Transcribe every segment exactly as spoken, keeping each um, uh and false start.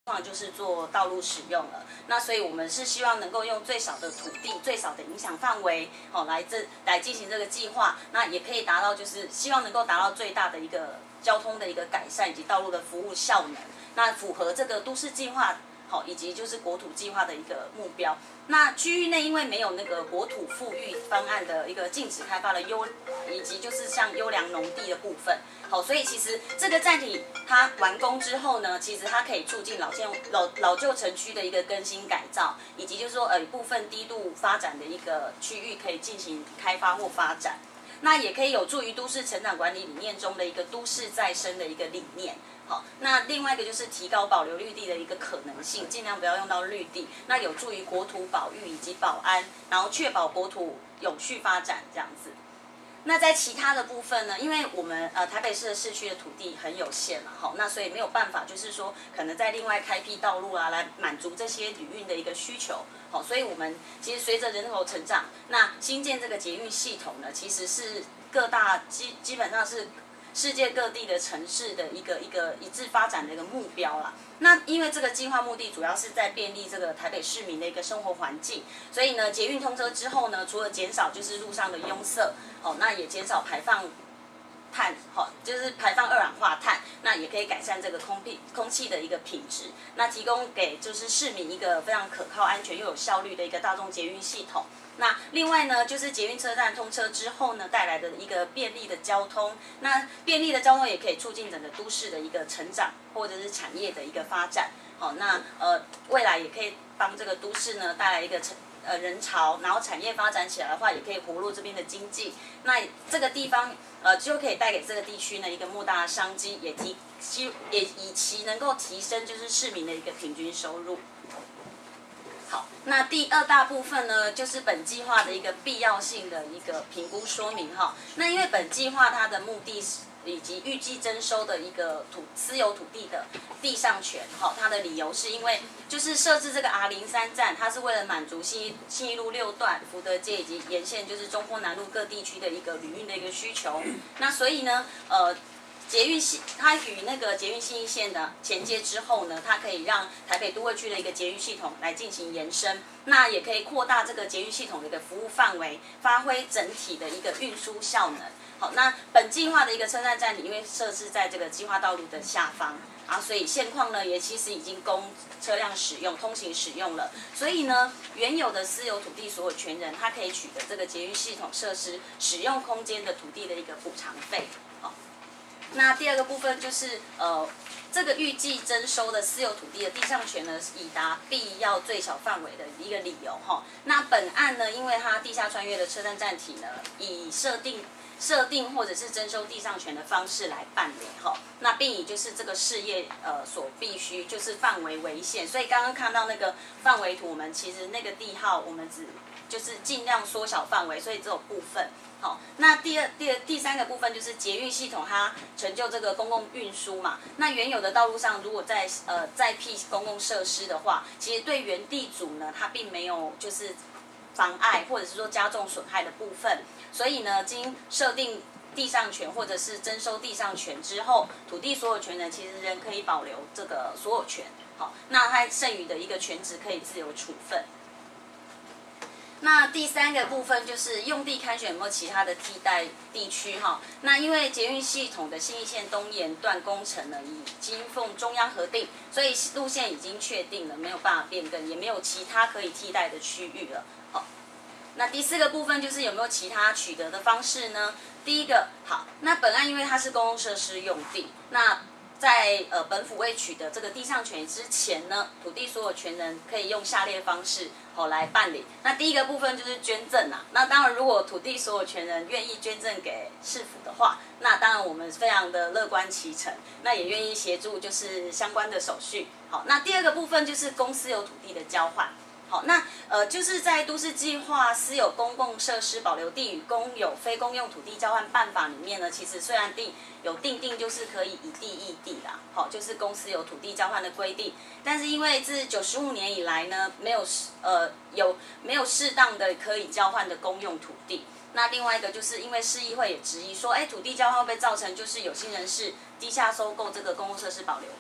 就是做道路使用了。那所以我们是希望能够用最少的土地、最少的影响范围，好、哦、来这来进行这个计划。那也可以达到，就是希望能够达到最大的一个交通的一个改善以及道路的服务效能。那符合这个都市计划。好，以及就是国土计划的一个目标。那区域内因为没有那个国土富裕方案的一个禁止开发的优，以及就是像优良农地的部分，好，所以其实这个站体它完工之后呢，其实它可以促进老建老老旧城区的一个更新改造，以及就是说呃部分低度发展的一个区域可以进行开发或发展。那也可以有助于都市成长管理理念中的一个都市再生的一个理念。好，那另外一个就是提高保留绿地的一个可能性，尽量不要用到绿地，那有助于国土保育以及保安，然后确保国土永续发展这样子。那在其他的部分呢，因为我们呃台北市的市区的土地很有限嘛，好，那所以没有办法，就是说可能在另外开辟道路啊，来满足这些旅运的一个需求，好，所以我们其实随着人口成长，那新建这个捷运系统呢，其实是各大基基本上是世界各地的城市的一个一个一致发展的一个目标啦。那因为这个计划目的主要是在便利这个台北市民的一个生活环境，所以呢，捷运通车之后呢，除了减少就是路上的拥塞，哦，那也减少排放碳，好、哦，就是排放二氧化碳，那也可以改善这个空气空气的一个品质，那提供给就是市民一个非常可靠、安全又有效率的一个大众捷运系统。那另外呢，就是捷运车站通车之后呢，带来的一个便利的交通。那便利的交通也可以促进整个都市的一个成长，或者是产业的一个发展。好，那呃未来也可以帮这个都市呢带来一个成呃人潮，然后产业发展起来的话，也可以活络这边的经济。那这个地方呃就可以带给这个地区呢一个莫大的商机，也提也以其能够提升就是市民的一个平均收入。好，那第二大部分呢，就是本计划的一个必要性的一个评估说明哈。那因为本计划它的目的是以及预计征收的一个土私有土地的地上权哈，它的理由是因为就是设置这个 R 零三 站，它是为了满足信义信义路六段、福德街以及沿线就是中坡南路各地区的一个旅运的一个需求。那所以呢，呃。捷运系它与那个捷运信义线的衔接之后呢，它可以让台北都会区的一个捷运系统来进行延伸，那也可以扩大这个捷运系统的一个服务范围，发挥整体的一个运输效能。好，那本计划的一个车站站体，因为设置在这个计划道路的下方啊，所以现况呢也其实已经供车辆使用、通行使用了。所以呢，原有的私有土地所有权人，他可以取得这个捷运系统设施使用空间的土地的一个补偿费。好。那第二个部分就是呃，这个预计征收的私有土地的地上权呢，以达必要最小范围的一个理由哈。那本案呢，因为它地下穿越的车站站体呢，以设定设定或者是征收地上权的方式来办理哈。那并以就是这个事业呃所必须就是范围为限，所以刚刚看到那个范围图，我们其实那个地号我们只就是尽量缩小范围，所以只有部分。好，那第二、第二、第三个部分就是捷运系统，它成就这个公共运输嘛。那原有的道路上，如果在呃再辟公共设施的话，其实对原地主呢，它并没有就是妨碍或者是说加重损害的部分。所以呢，经设定地上权或者是征收地上权之后，土地所有权人其实仍可以保留这个所有权。好，那它剩余的一个权值可以自由处分。那第三个部分就是用地勘选有没有其他的替代地区哈？那因为捷运系统的信义线东沿段工程呢已经奉中央核定，所以路线已经确定了，没有办法变更，也没有其他可以替代的区域了。好，那第四个部分就是有没有其他取得的方式呢？第一个，好，那本案因为它是公共设施用地，那在呃本府未取得这个地上权之前呢，土地所有权人可以用下列方式好、哦、来办理。那第一个部分就是捐赠啊。那当然，如果土地所有权人愿意捐赠给市府的话，那当然我们非常的乐观其成，那也愿意协助就是相关的手续。好，那第二个部分就是公私有土地的交换。好，那呃，就是在都市计划私有公共设施保留地与公有非公用土地交换办法里面呢，其实虽然定有定定就是可以以地易地啦，好，就是公私有土地交换的规定，但是因为自九十五年以来呢，没有呃有没有适当的可以交换的公用土地。那另外一个就是因为市议会也质疑说，哎，土地交换会不会造成就是有心人士地下收购这个公共设施保留地？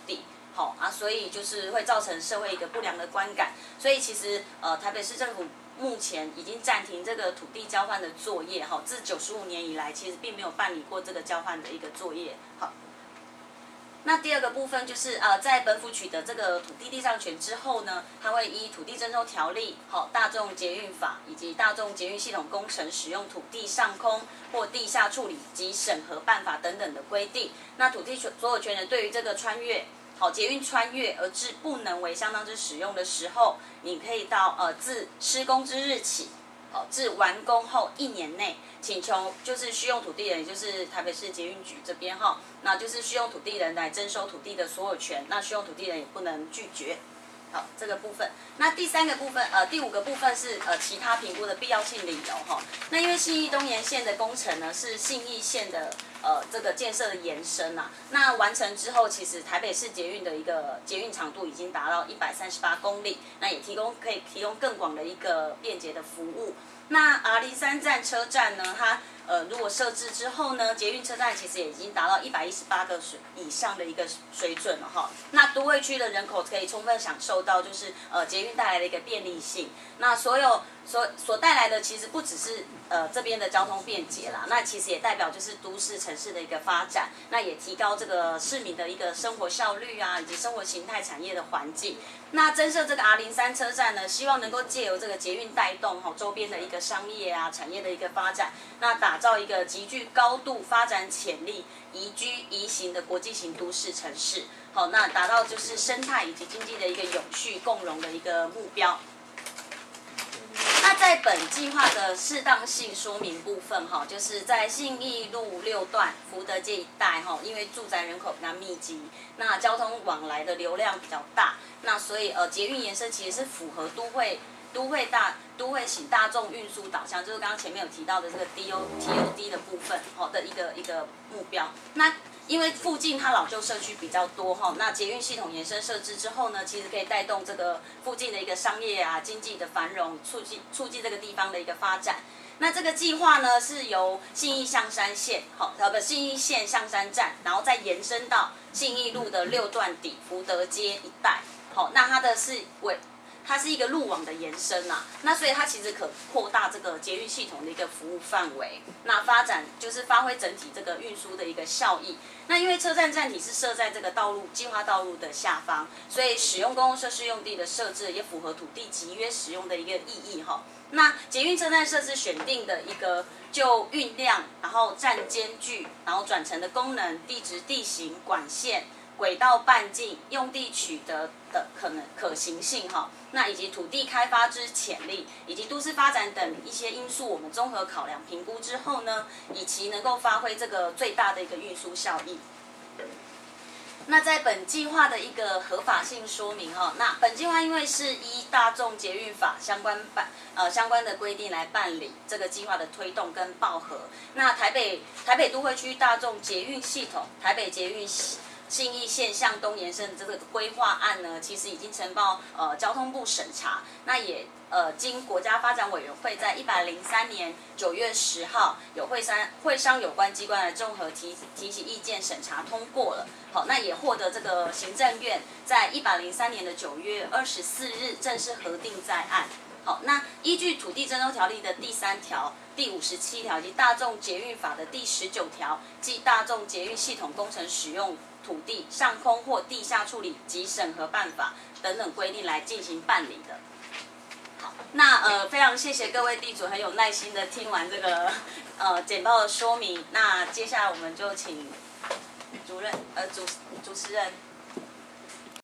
好啊，所以就是会造成社会一个不良的观感。所以其实呃台北市政府目前已经暂停这个土地交换的作业，哈，自九十五年以来，其实并没有办理过这个交换的一个作业，好。那第二个部分就是呃，在本府取得这个土地地上权之后呢，它会依土地征收条例、好、大众捷运法以及大众捷运系统工程使用土地上空或地下处理及审核办法等等的规定，那土地所有权人对于这个穿越好捷运穿越而致不能为相当之使用的时候，你可以到呃自施工之日起。哦，至完工后一年内，请求就是需用土地人，也就是台北市捷运局这边哈，那就是需用土地人来征收土地的所有权，那需用土地人也不能拒绝。好，这个部分。那第三个部分，呃，第五个部分是呃其他评估的必要性理由哈。那因为信义东延线的工程呢是信义线的呃这个建设的延伸啊，那完成之后，其实台北市捷运的一个捷运长度已经达到一百三十八公里，那也提供可以提供更广的一个便捷的服务。那 R 零三站车站呢，它呃如果设置之后呢，捷运车站其实也已经达到一百一十八个水以上的一个水准了哈。那都会区的人口可以充分享受到就是呃捷运带来的一个便利性。那所有所所带来的其实不只是呃这边的交通便捷啦，那其实也代表就是都市城市的一个发展，那也提高这个市民的一个生活效率啊，以及生活形态产业的环境。那增设这个 R 零三车站呢，希望能够借由这个捷运带动哈周边的一个商业啊产业的一个发展，那打造一个极具高度发展潜力、宜居宜行的国际型都市城市。好，那达到就是生态以及经济的一个永续共荣的一个目标。那在本计划的适当性说明部分哈，就是在信义路六段福德街一带哈，因为住宅人口比较密集，那交通往来的流量比较大，那所以呃捷运延伸其实是符合都会都会大都会型大众运输导向，就是刚刚前面有提到的这个 D O T O D 的部分好的一个一个目标。那因为附近它老旧社区比较多哈，那捷运系统延伸设置之后呢，其实可以带动这个附近的一个商业啊、经济的繁荣，促进促进这个地方的一个发展。那这个计划呢，是由信义象山线，好，呃不，信义线象山站，然后再延伸到信义路的六段底福德街一带，好，那它的是为它是一个路网的延伸呐、啊，那所以它其实可扩大这个捷运系统的一个服务范围，那发展就是发挥整体这个运输的一个效益。那因为车站站体是设在这个道路计划道路的下方，所以使用公共设施用地的设置也符合土地集约使用的一个意义哈。那捷运车站设置选定的一个就运量，然后站间距，然后转乘的功能、地质地形、管线、轨道半径、用地取得的可能可行性哈，那以及土地开发之潜力，以及都市发展等一些因素，我们综合考量评估之后呢，以其能够发挥这个最大的一个运输效益。那在本计划的一个合法性说明哈，那本计划因为是依大众捷运法相关办呃相关的规定来办理这个计划的推动跟报核。那台北台北都会区大众捷运系统、台北捷运信义线向东延伸这个规划案呢，其实已经呈报呃交通部审查，那也呃经国家发展委员会在一百零三年九月十号有会商会商有关机关来综合提提起意见审查通过了。好，那也获得这个行政院在一百零三年的九月二十四日正式核定在案。好，那依据土地征收条例的第三条、第五十七条以及大众捷运法的第十九条，即大众捷运系统工程使用土地上空或地下处理及审核办法等等规定来进行办理的。好，那呃非常谢谢各位地主很有耐心的听完这个呃简报的说明。那接下来我们就请主任呃主主持人。